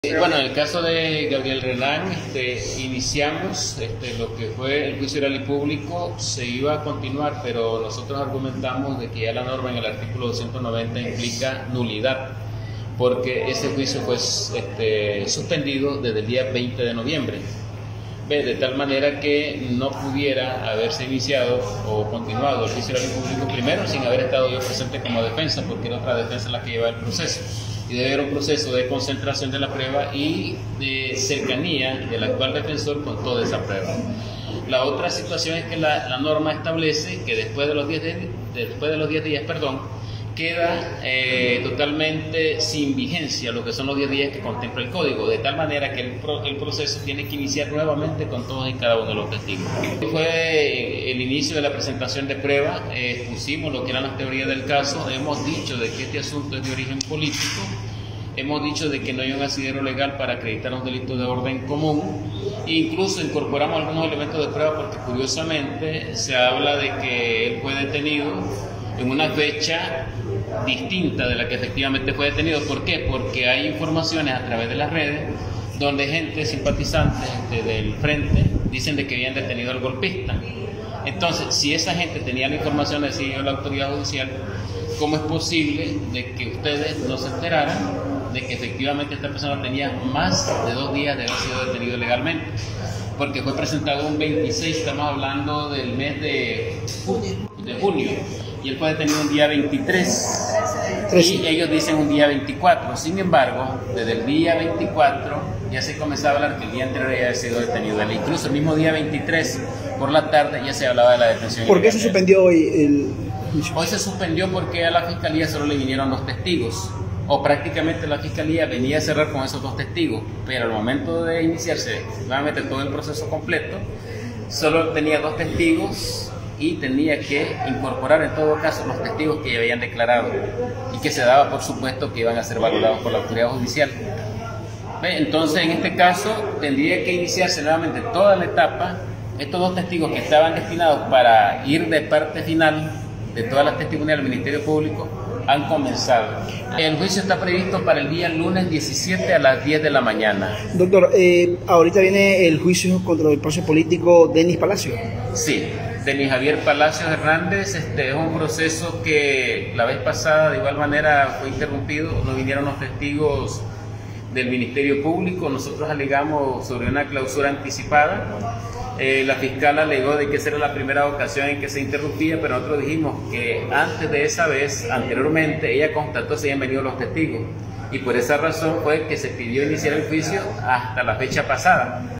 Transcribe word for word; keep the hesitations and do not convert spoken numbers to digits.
Eh, Bueno, en el caso de Gabriel Renán, este, iniciamos este, lo que fue el juicio oral y público, se iba a continuar, pero nosotros argumentamos de que ya la norma en el artículo doscientos noventa implica nulidad, porque ese juicio fue este, suspendido desde el día veinte de noviembre, de tal manera que no pudiera haberse iniciado o continuado el juicio oral y público, primero sin haber estado yo presente como defensa, porque era otra defensa la que lleva el proceso. Y debe haber un proceso de concentración de la prueba y de cercanía del actual defensor con toda esa prueba. La otra situación es que la, la norma establece que después de los diez de, después de los diez días, perdón, queda eh, totalmente sin vigencia lo que son los diez días que contempla el código, de tal manera que el, pro, el proceso tiene que iniciar nuevamente con todos y cada uno de los testigos. Fue el inicio de la presentación de prueba, eh, expusimos lo que eran las teorías del caso, hemos dicho de que este asunto es de origen político, hemos dicho de que no hay un asidero legal para acreditar un delito de orden común, e incluso incorporamos algunos elementos de prueba porque curiosamente se habla de que él fue detenido en una fecha distinta de la que efectivamente fue detenido. ¿Por qué? Porque hay informaciones a través de las redes donde gente simpatizante de, del frente dicen de que habían detenido al golpista. Entonces, si esa gente tenía la información, decía la autoridad judicial, ¿cómo es posible de que ustedes no se enteraran de que efectivamente esta persona tenía más de dos días de haber sido detenido legalmente? Porque fue presentado un veintiséis, estamos hablando del mes de junio, de junio y él fue detenido un día veintitrés, y ellos dicen un día veinticuatro. Sin embargo, desde el día veinticuatro ya se comenzaba a hablar que el día anterior había sido detenido él. Incluso el mismo día veintitrés por la tarde ya se hablaba de la detención. ¿Por qué se suspendió hoy el juicio? Hoy se suspendió porque a la fiscalía solo le vinieron dos testigos, o prácticamente la fiscalía venía a cerrar con esos dos testigos, pero al momento de iniciarse nuevamente todo el proceso completo, solo tenía dos testigos y tenía que incorporar en todo caso los testigos que ya habían declarado y que se daba por supuesto que iban a ser valorados por la autoridad judicial. Entonces, en este caso, tendría que iniciarse nuevamente toda la etapa. Estos dos testigos que estaban destinados para ir de parte final de todas las testimonias del Ministerio Público han comenzado. El juicio está previsto para el día lunes diecisiete a las diez de la mañana. Doctor, eh, ahorita viene el juicio contra el preso político Denis Palacio. Sí, Denis Javier Palacios Hernández. Este es un proceso que la vez pasada de igual manera fue interrumpido, no vinieron los testigos del Ministerio Público, nosotros alegamos sobre una clausura anticipada. Eh, la fiscal alegó de que esa era la primera ocasión en que se interrumpía, pero nosotros dijimos que antes de esa vez, anteriormente, ella constató si habían venido los testigos, y por esa razón fue que se pidió iniciar el juicio hasta la fecha pasada.